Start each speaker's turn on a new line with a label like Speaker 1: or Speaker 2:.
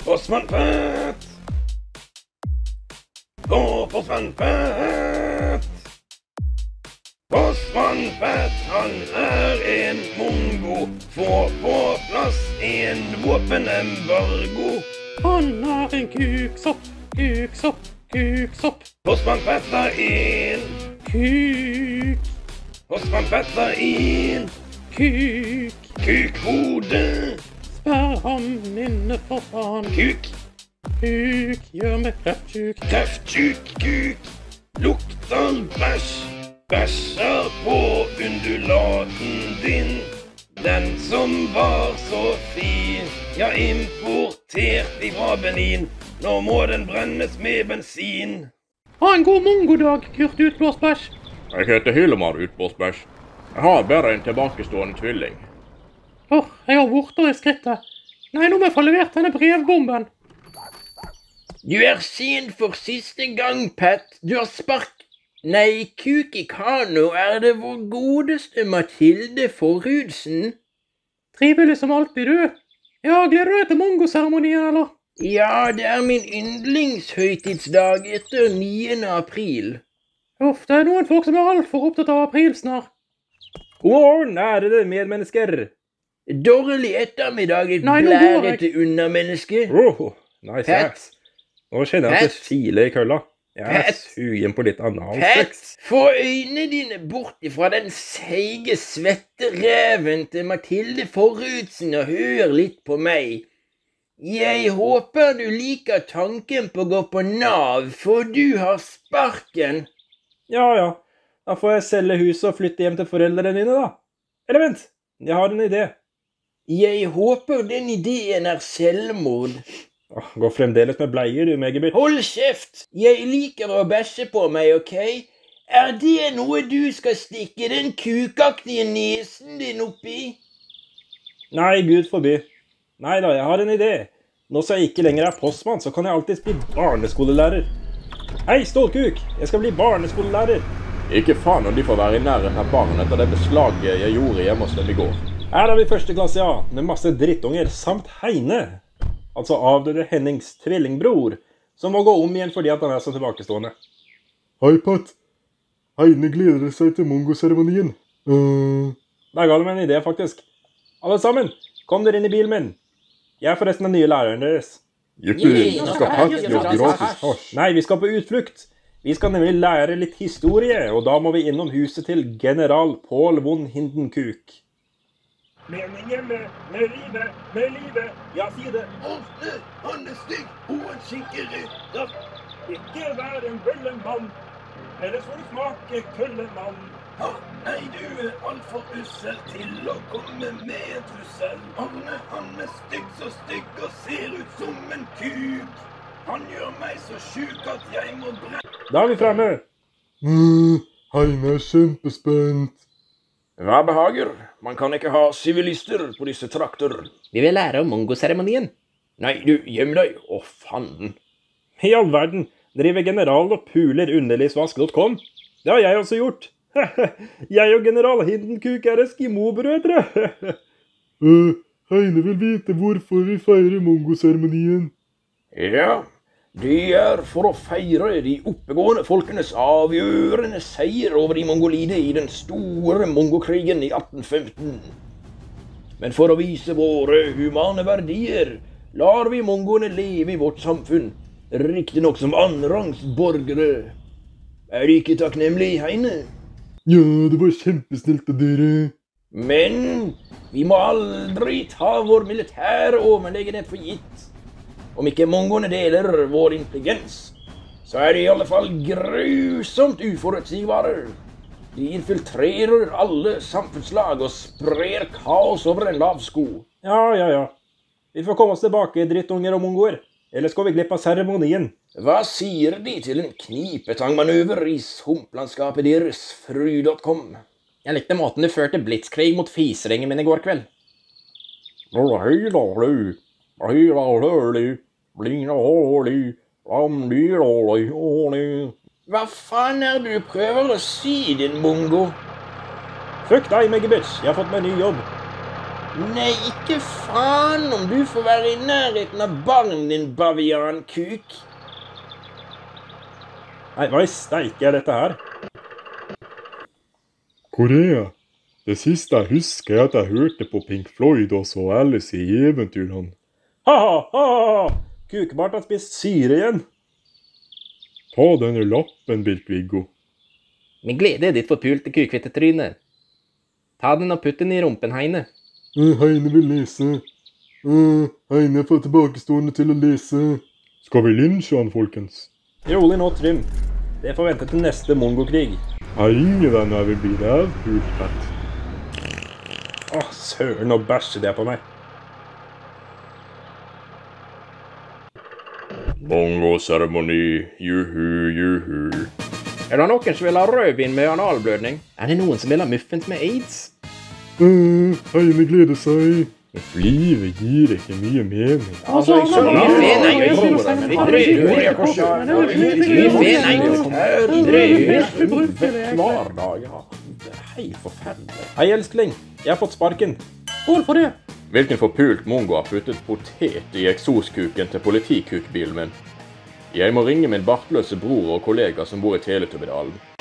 Speaker 1: Postmann Pat! Postmann Pat! Postmann Pat, han en mongo. Få på plass en våpenembargo.
Speaker 2: Han en kuksopp, kuksopp, kuksopp.
Speaker 1: Postmann Pat en
Speaker 2: Kuk,
Speaker 1: Postmann Pat en
Speaker 2: kuk.
Speaker 1: kukhode.
Speaker 2: Spær ham inne for faen.
Speaker 1: Kuk,
Speaker 2: Kuk, gjør meg kreftsjuk.
Speaker 1: kreftsjuk kuk. Lukter bæsj. Bæsjer på undulaten din. Den som var så fin. Ja, importert ifra Benin. Nå må den brennes med bensin.
Speaker 2: Ha en god mongodag, Kurt Utblåsbæsj.
Speaker 3: Jeg heter Hilmar Utblåsbæsj. Jeg har bare en tilbakestående tvilling.
Speaker 2: Jeg har vorter i skrittet. Nei, nå må jeg få levert denne brevbomben.
Speaker 4: Du sen for siste gang, Pat. Du har Nei, kuk i kano, det vår godeste Mathilde Forhudsen?
Speaker 2: Trivelig som alltid, du. Ja, gleder du deg til mongoseremonien, eller?
Speaker 4: Ja, det min yndlingshøytidsdag etter 9. april.
Speaker 2: Uff, det noen folk som alt for opptatt av aprilsnarr.
Speaker 5: God morgen, ærede medmennesker.
Speaker 4: Dårlig ettermiddag, et
Speaker 2: Nei, nå går jeg.
Speaker 4: blærete undermenneske.
Speaker 5: Nice,
Speaker 4: Pat.
Speaker 5: ass. Nå kjenner jeg at det
Speaker 4: Pat.
Speaker 5: kiler i kølla. Jeg er
Speaker 4: Pat.
Speaker 5: sugen på litt analsex.
Speaker 4: Pat, få øynene dine bort ifra den seige svettereven til Mathilde Forhudsen og hør litt på meg. Jeg håper du liker tanken på å gå på Nav, for du har sparken.
Speaker 5: Ja. Da får jeg selge huset og flytte hjem til foreldrene mine, da. Eller vent, jeg har en idé.
Speaker 4: Jeg håper den ideen selvmord.
Speaker 5: Gå fremdeles med bleier, du, megabit.
Speaker 4: Hold kjeft! Jeg liker å bæsje på meg, ok? Det noe du skal stikke den kukaktige nesen din oppi?
Speaker 5: Nei, Gud forby. Nei da, jeg har en idé. Nå som jeg ikke lenger er postmann, så kan jeg alltid bli barneskolelærer. Hei, Stålkuk! Jeg skal bli barneskolelærer.
Speaker 3: Ikke faen om de får være i nærheten av barnet etter det beslaget jeg gjorde hjemme hos dem i går.
Speaker 5: Her er vi i første klasse, ja, med masse drittunger, samt Heine. Altså avdøde Hennings tvillingbror, som må gå om igjen fordi at han er så tilbakestående.
Speaker 6: Hei, Pat. Heine gleder seg til mongoseremonien.
Speaker 5: Der ga de en idé, faktisk. Alle sammen, kom dere inn i bilen min. Jeg er forresten den nye læreren deres.
Speaker 6: Jippi, nå skal Pat gjøre gratis hasj.
Speaker 5: Nei, vi skal på utflukt. Vi skal nemlig lære litt historie, og da må vi innom huset til general Paul von Hindenkuk. Meningen med livet, jeg sier det.
Speaker 1: Åsne, han stygg, og en skinkerytter.
Speaker 5: Ikke vær en bøllemann, ellers får du smake køllemann.
Speaker 1: Nei, du alt for ussel til å komme med en trussel. Arne, han stygg så stygg og ser ut som en kuk. Han gjør meg så sjuk at jeg må brenne.
Speaker 5: Da er vi fremme.
Speaker 6: Heine er kjempespent.
Speaker 3: Hva behager? Man kan ikke ha sivilister på disse trakter.
Speaker 4: Vi vil lære om mongoseremonien.
Speaker 3: Nei, du, gjem deg. Å, fanden.
Speaker 5: I all verden, driver general og puler underlivsvask.com. Det har jeg også gjort. Jeg og general Hindenkuk er Eskimo-brødre.
Speaker 6: Heine vil vite hvorfor vi feirer mongoseremonien.
Speaker 3: Ja, det er for å feire de oppegående folkenes avgjørende seier over de mongolide i den store mongokrigen i 1815. Men for å vise våre humane verdier, lar vi mongoene leve i vårt samfunn, riktig nok som annenrangs borgere. Er de ikke takknemlige, Heine?
Speaker 6: Ja, det var kjempesnilt av dere.
Speaker 3: Men vi må aldri ta vår militære overlegenhet for gitt. Om ikke mongoene deler vår intelligens, så er de i alle fall grusomt uforutsigbare. De infiltrerer alle samfunnslag og sprer kaos over en lav sko.
Speaker 5: Ja. Vi får komme oss tilbake, drittunger og mongoer. Ellers går vi glipp av seremonien.
Speaker 3: Hva sier de til en knipetangmanøver i sumplandskapet deres, fru.com?
Speaker 4: Jeg likte måten du førte blitzkrig mot fiseringen min i går kveld. Hva faen er det du prøver å si, din mongo?
Speaker 5: Fuck deg, megabitch. Jeg har fått meg ny jobb.
Speaker 4: Nei, ikke faen om du får være i nærheten av barn din, baviankuk.
Speaker 5: Nei, hva i steike er dette her?
Speaker 6: Korea. Det siste jeg husker er at jeg hørte på Pink Floyd og så Alice i Eventyrland.
Speaker 5: Ha-ha-ha! Kukbart har spist syre igjen.
Speaker 6: Ta denne lappen, Birk-Viggo.
Speaker 4: Med glede ditt forpulte kukvittetryne. Ta den og putt den i rumpen, Heine.
Speaker 6: Heine vil lese. Heine får tilbakestående til å lese. Skal vi lynsje han, folkens?
Speaker 5: Rolig nå, Trym. Det får vente til neste mongokrig.
Speaker 6: Jeg har ingen venner jeg vil bli rævhult, Pett.
Speaker 5: Åh, søren, nå bæsjer det på meg.
Speaker 3: Mongoseremoni, juhu, juhu.
Speaker 4: Er det noen som vil ha rødvin med analblødning? Er det noen som vil ha muffins med AIDS?
Speaker 6: Heine gleder seg. Men livet gir ikke mye mening.
Speaker 2: Altså,
Speaker 5: Hver dag, ja. Det er helt forferdelig. Hei, elskling. Jeg har fått sparken.
Speaker 2: Skål for det.
Speaker 3: Hvilken forpult mongo har puttet potet i eksoskuken til politikukbilen min? Jeg må ringe min bartløse bror og kollega som bor i Teletubbiedalen.